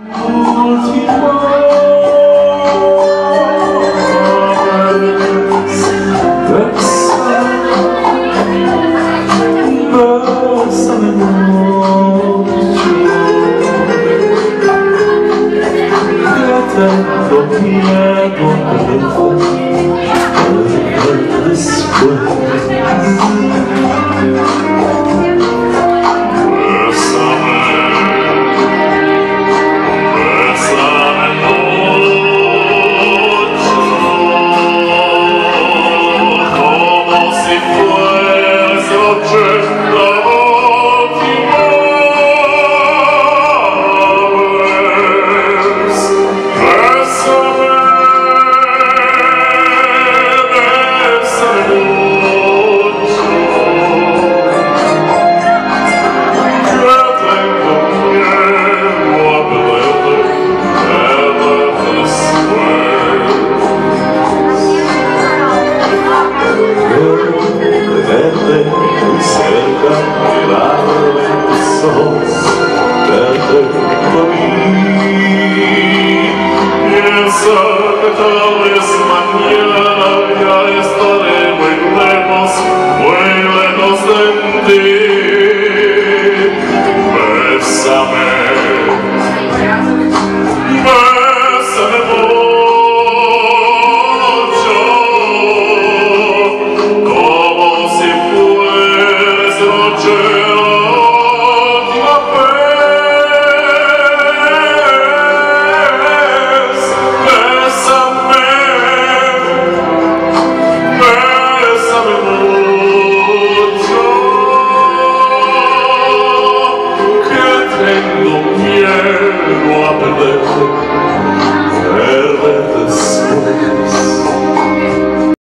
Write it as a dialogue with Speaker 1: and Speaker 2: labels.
Speaker 1: Tengo miedo de después.
Speaker 2: Tal vez mañana ya estaré muy lejos de ti. Bésame, bésame mucho, como si fuese noche. Tengo miedo a perderte.